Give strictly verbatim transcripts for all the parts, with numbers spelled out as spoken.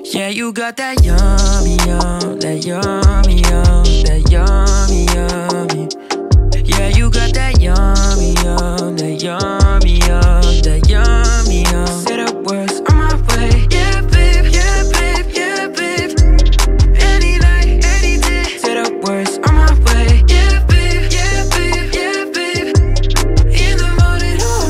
Yeah, you got that yummy, yum, that yummy, yum, that yummy, yummy. Yeah, you got that yummy, yum, that yummy, yum, that yummy, yum. Say the words on my way. Yeah, babe, yeah, babe, yeah, babe. Any night, any day. Say the words on my way. Yeah, babe, yeah, babe, yeah, babe. In the morning or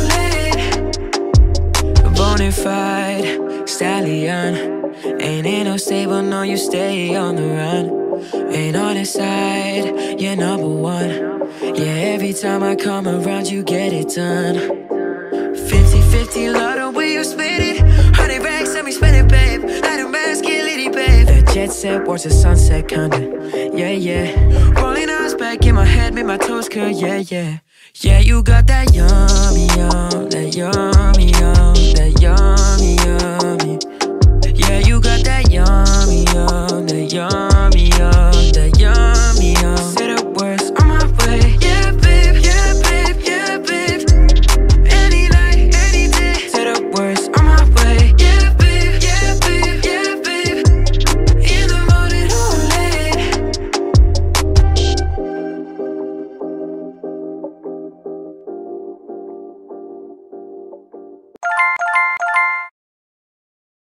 late. Bonafide stallion. Ain't in no stable, no, you stay on the run. Ain't on his side, you're number one. Yeah, every time I come around, you get it done. Fifty fifty, love the way you spit it. Hundred racks, let me spend it, babe. Light a masculinity, babe. That jet set, watch the sunset, kinda. Yeah, yeah. Rolling eyes back in my head, make my toes curl, yeah, yeah. Yeah, you got that yummy, yum, that yummy, yum, that yum.